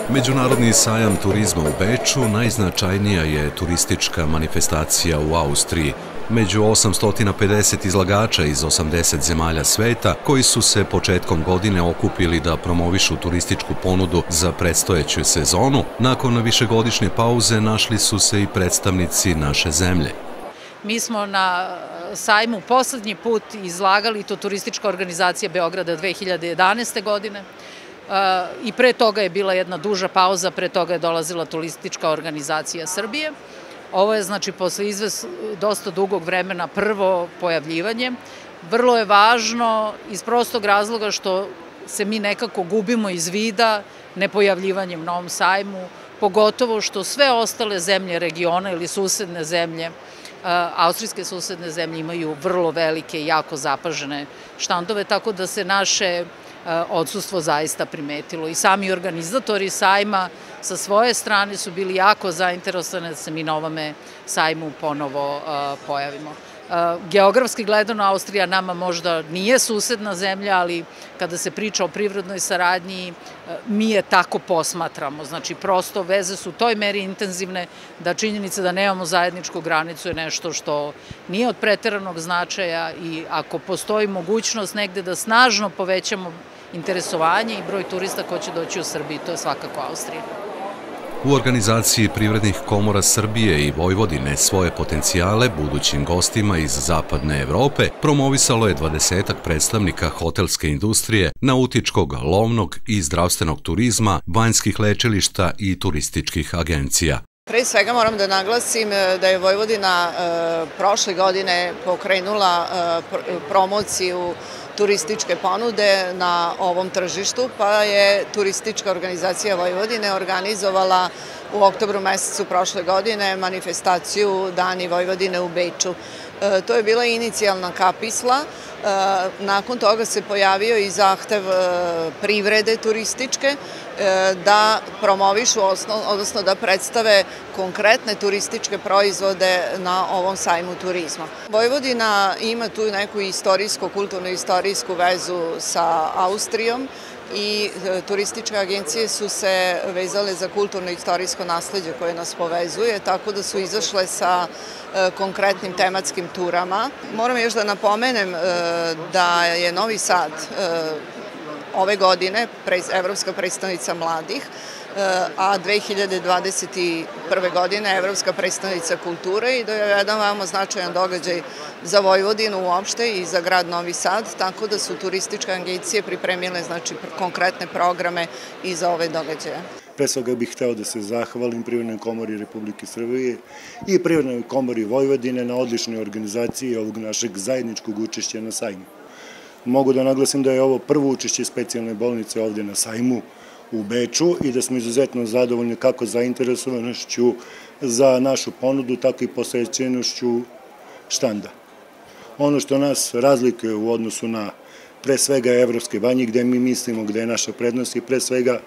Međunarodni sajam turizma u Beču najznačajnija je turistička manifestacija u Austriji. Među 850 izlagača iz 80 zemalja sveta koji su se početkom godine okupili da promovišu turističku ponudu za predstojeću sezonu, nakon višegodišnje pauze našli su se i predstavnici naše zemlje. Mi smo na sajmu poslednji put izlagali, to Turistička organizacija Beograda 2011. godine, i pre toga je bila jedna duža pauza, pre toga je dolazila Turistička organizacija Srbije. Ovo je, znači, posle dosta dugog vremena prvo pojavljivanje. Vrlo je važno iz prostog razloga što se mi nekako gubimo iz vida nepojavljivanjem na ovom sajmu, pogotovo što sve ostale zemlje regiona ili susedne zemlje, austrijske susedne zemlje imaju vrlo velike i jako zapažene štandove, tako da se naše odsustvo zaista primetilo. I sami organizatori sajma sa svoje strane su bili jako zainteresovani da se mi na ovome sajmu ponovo pojavimo. Geografski gledano, Austrija nama možda nije susedna zemlja, ali kada se priča o privrednoj saradnji, mi je tako posmatramo. Znači, prosto veze su u toj meri intenzivne da činjenica da nemamo zajedničku granicu je nešto što nije od preteranog značaja i ako postoji mogućnost negde da snažno povećamo interesovanje i broj turista ko će doći u Srbiji, to je svakako Austrija. U organizaciji Privrednih komora Srbije i Vojvodine svoje potencijale budućim gostima iz Zapadne Evrope promovisalo je 20-ak predstavnika hotelske industrije, nautičkog, lovnog i zdravstvenog turizma, banjskih lečilišta i turističkih agencija. Pre svega moram da naglasim da je Vojvodina prošle godine pokrenula promociju turističke ponude na ovom tržištu, pa je Turistička organizacija Vojvodine organizovala u oktobru mesecu prošle godine manifestaciju Dani Vojvodine u Beču. To je bila inicijalna kapisla, nakon toga se pojavio i zahtev privrede turističke da promovišu, odnosno da predstave konkretne turističke proizvode na ovom sajmu turizma. Vojvodina ima tu neku kulturno-istorijsku vezu sa Austrijom i turističke agencije su se vezale za kulturno-istorijsko nasleđe koje nas povezuje, tako da su izašle sa konkretnim tematskim turama. Moram još da napomenem da je Novi Sad ove godine Evropska predstavnica mladih, a 2021. godine Evropska predstavnica kulture i da je jedan veoma značajan događaj za Vojvodinu uopšte i za grad Novi Sad, tako da su turističke agencije pripremile konkretne programe i za ove događaje. Pre svega bih hteo da se zahvalim Privrednoj komori Republike Srbije i Privrednoj komori Vojvodine na odličnoj organizaciji ovog našeg zajedničkog učešća na sajmu. Mogu da naglasim da je ovo prvo učešće specijalne bolnice ovde na sajmu u Beču i da smo izuzetno zadovoljni kako zainteresovanošću za našu ponudu, tako i posvećenošću štanda. Ono što nas razlikuje u odnosu na pre svega evropske banje, gde mi mislimo gde je naša prednost i pre svega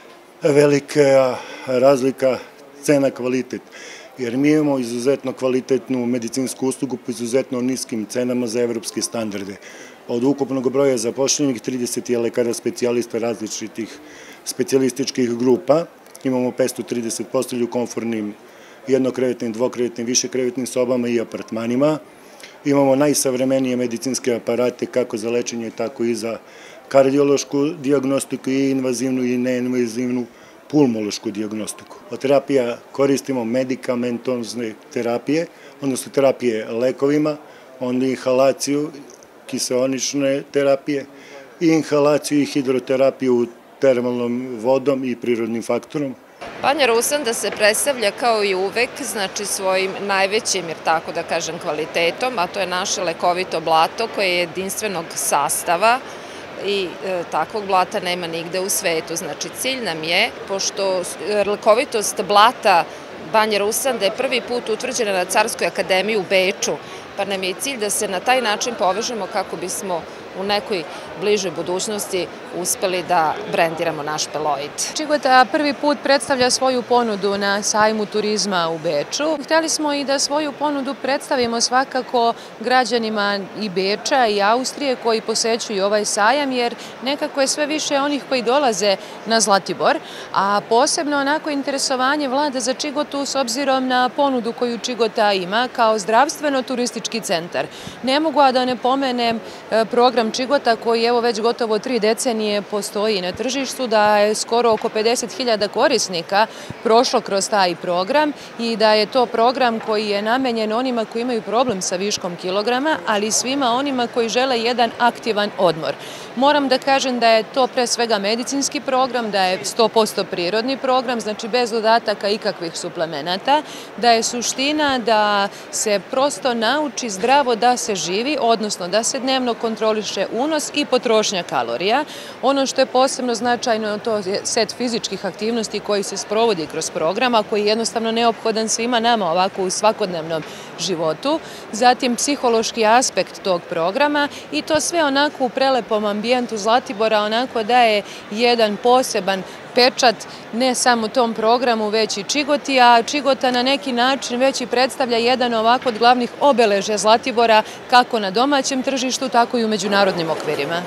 velika razlika cena-kvalitet, jer mi imamo izuzetno kvalitetnu medicinsku uslugu po izuzetno niskim cenama za evropske standarde. Od ukupnog broja zapošljenih 30 je lekara specijalista različitih specijalističkih grupa. Imamo 530 postelja u komfortnim jednokrevetnim, dvokrevetnim, višekrevetnim sobama i apartmanima. Imamo najsavremenije medicinske aparate kako za lečenje, tako i za kardiološku dijagnostiku i invazivnu i neinvazivnu pulmološku dijagnostiku. Od terapija koristimo medikamentozne terapije, odnosno terapije lekovima, onda inhalaciju, kiseonične terapije i inhalaciju i hidroterapiju termalnom vodom i prirodnim faktorom. Banja Rusanda se predstavlja kao i uvek, znači svojim najvećim, jer tako da kažem, kvalitetom, a to je naše lekovito blato koje je jedinstvenog sastava i takvog blata nema nigde u svetu. Znači cilj nam je, pošto lekovitost blata Banja Rusanda je prvi put utvrđena na Carskoj akademiji u Beču, pa nam je cilj da se na taj način povežemo kako bismo u nekoj bližoj budućnosti uspeli da brendiramo naš Peloid. Čigota prvi put predstavlja svoju ponudu na sajmu turizma u Beču. Hteli smo i da svoju ponudu predstavimo svakako građanima i Beča i Austrije koji posećuju ovaj sajam, jer nekako je sve više onih koji dolaze na Zlatibor, a posebno onako interesovanje vlada za Čigotu s obzirom na ponudu koju Čigota ima kao zdravstveno-turistički centar. Ne mogu a da ne pomenem program Čigota koji evo već gotovo 3 decenije postoji na tržištu, da je skoro oko 50.000 korisnika prošlo kroz taj program i da je to program koji je namenjen onima koji imaju problem sa viškom kilograma, ali i svima onima koji žele jedan aktivan odmor. Moram da kažem da je to pre svega medicinski program, da je 100% prirodni program, znači bez dodataka ikakvih suplemenata, da je suština da se prosto nauči zdravo da se živi, odnosno da se dnevno kontroliše unos i potrošnja kalorija. Ono što je posebno značajno, to je set fizičkih aktivnosti koji se sprovodi kroz program, a koji je jednostavno neophodan svima nama ovako u svakodnevnom životu. Zatim psihološki aspekt tog programa i to sve onako u prelepom ambijentu Zlatibora onako daje jedan poseban pečat ne samo tom programu, već i Čigoti, a Čigota na neki način već i predstavlja jedan ovako od glavnih obeležja Zlatibora kako na domaćem tržištu, tako i u međunarodnim okvirima.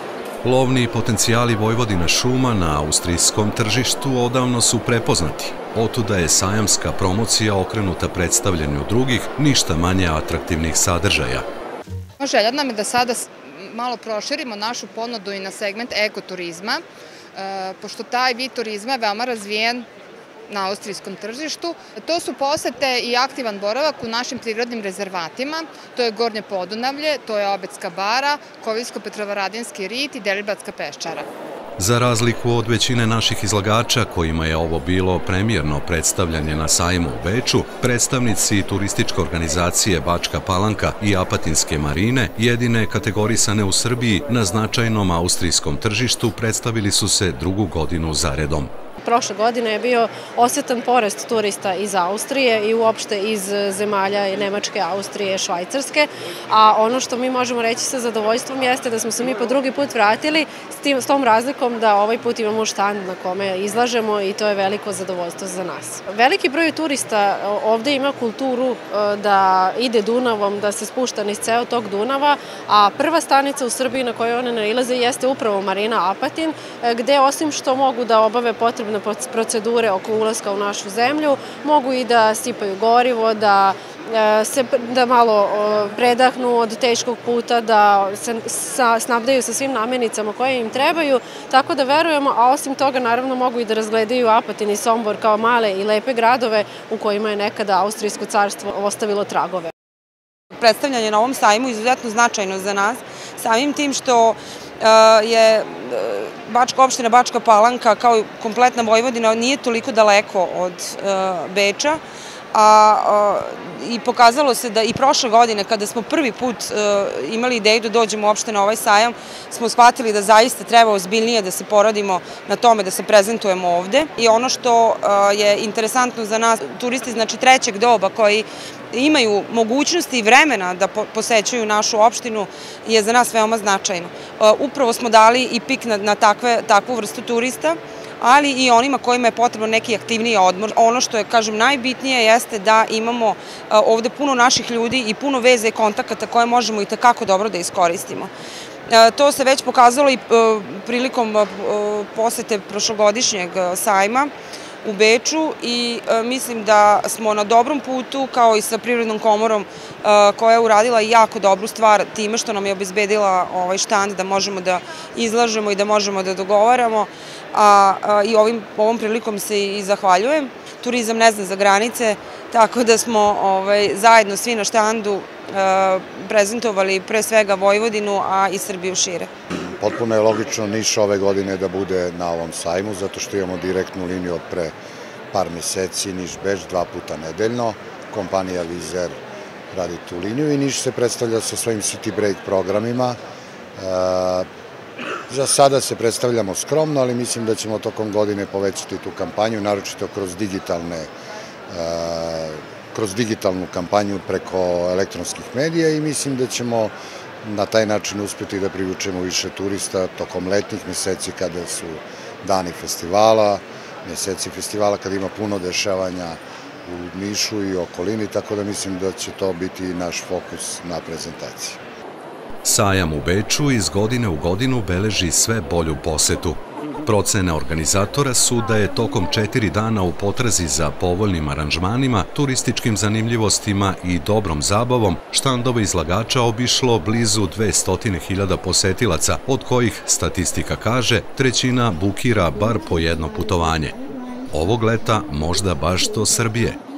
Lovni potencijali Vojvodina šuma na austrijskom tržištu odavno su prepoznati. Otuda je sajamska promocija okrenuta predstavljanju drugih, ništa manje atraktivnih sadržaja. Želja nam je da sada malo proširimo našu ponudu i na segment ekoturizma, pošto taj vid turizma je veoma razvijen na austrijskom tržištu. To su posete i aktivan boravak u našim prirodnim rezervatima, to je Gornje Podunavlje, to je Obedska bara, Koviljsko-Petrovaradinski rit i Deliblatska peščara. Za razliku od većine naših izlagača kojima je ovo bilo premijerno predstavljanje na sajmu u Beču, predstavnici turističke organizacije Bačka Palanka i Apatinske marine, jedine kategorisane u Srbiji na značajnom austrijskom tržištu, predstavili su se drugu godinu za redom. Prošle godine je bio osetan porast turista iz Austrije i uopšte iz zemalja Nemačke, Austrije, Švajcarske, a ono što mi možemo reći sa zadovoljstvom jeste da smo se mi po drugi put vratili s tom razlikom da ovaj put imamo štand na kome izlažemo i to je veliko zadovoljstvo za nas. Veliki broj turista ovde ima kulturu da ide Dunavom, da se spušta niz ceo tog Dunava, a prva stanica u Srbiji na kojoj one nailaze jeste upravo Marina Apatin, gde osim što mogu da obave potrebne procedure oko ulaska u našu zemlju, mogu i da sipaju gorivo, da malo predahnu od teškog puta, da se snabdaju sa svim namirnicama koje im trebaju, tako da verujemo, a osim toga naravno mogu i da razgledaju Apatin i Sombor kao male i lepe gradove u kojima je nekada Austrijsko carstvo ostavilo tragove. Predstavljanje na ovom sajmu izuzetno značajno za nas, samim tim što je Bačka opština, Bačka Palanka kao i kompletna Vojvodina nije toliko daleko od Beča, i pokazalo se da i prošle godine kada smo prvi put imali ideju da dođemo uopšte na ovaj sajam, smo shvatili da zaista treba ozbiljnije da se poradimo na tome da se prezentujemo ovde. I ono što je interesantno za nas, turisti znači trećeg doba koji imaju mogućnosti i vremena da posećuju našu opštinu je za nas veoma značajno. Upravo smo dali i pik na takvu vrstu turista, ali i onima kojima je potrebno neki aktivniji odmor. Ono što je, kažem, najbitnije jeste da imamo ovde puno naših ljudi i puno veze i kontakata koje možemo i tekako dobro da iskoristimo. To se već pokazalo i prilikom posete prošlogodišnjeg sajma u Beču i mislim da smo na dobrom putu, kao i sa Privrednom komorom koja je uradila jako dobru stvar time što nam je obezbedila ovaj štand da možemo da izlažemo i da možemo da dogovaramo, i ovom prilikom se i zahvaljujem. Turizam ne zna za granice, tako da smo zajedno svi na štandu prezentovali pre svega Vojvodinu, a i Srbiju šire. Potpuno je logično Niš ove godine da bude na ovom sajmu, zato što imamo direktnu liniju od pre par meseci, Niš-Beč 2 puta nedeljno. Kompanija Vizer radi tu liniju i Niš se predstavlja sa svojim City Break programima. Za sada se predstavljamo skromno, ali mislim da ćemo tokom godine povećati tu kampanju, naročito kroz digitalnu kampanju preko elektronskih medija i mislim da ćemo na taj način uspeti da privučemo više turista tokom letnjih meseci kada su dani festivala, meseci festivala kada ima puno dešavanja u Nišu i okolini, tako da mislim da će to biti naš fokus na prezentaciji. Sajam u Beču iz godine u godinu beleži sve bolju posetu. Procene organizatora su da je tokom 4 dana u potrazi za povoljnim aranžmanima, turističkim zanimljivostima i dobrom zabavom štandove izlagača obišlo blizu 200.000 posetilaca, od kojih, statistika kaže, trećina bukira bar po jedno putovanje. Ovog leta možda baš do Srbije.